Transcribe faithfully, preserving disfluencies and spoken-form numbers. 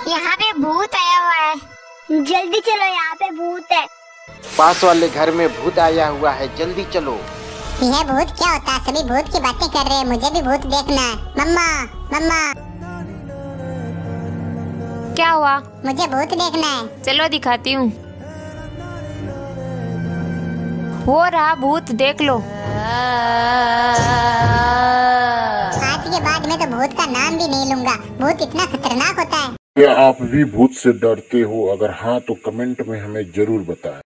यहाँ पे भूत आया हुआ है, जल्दी चलो, यहाँ पे भूत है। पास वाले घर में भूत आया हुआ है, जल्दी चलो। यह भूत क्या होता है? सभी भूत की बातें कर रहे हैं, मुझे भी भूत देखना है। मम्मा मम्मा, क्या हुआ? मुझे भूत देखना है। चलो दिखाती हूँ। वो रहा भूत, देख लो। आज के बाद मैं तो भूत का नाम भी नहीं लूंगा, भूत इतना खतरनाक होता है। क्या आप भी भूत से डरते हो? अगर हाँ तो कमेंट में हमें जरूर बताएं।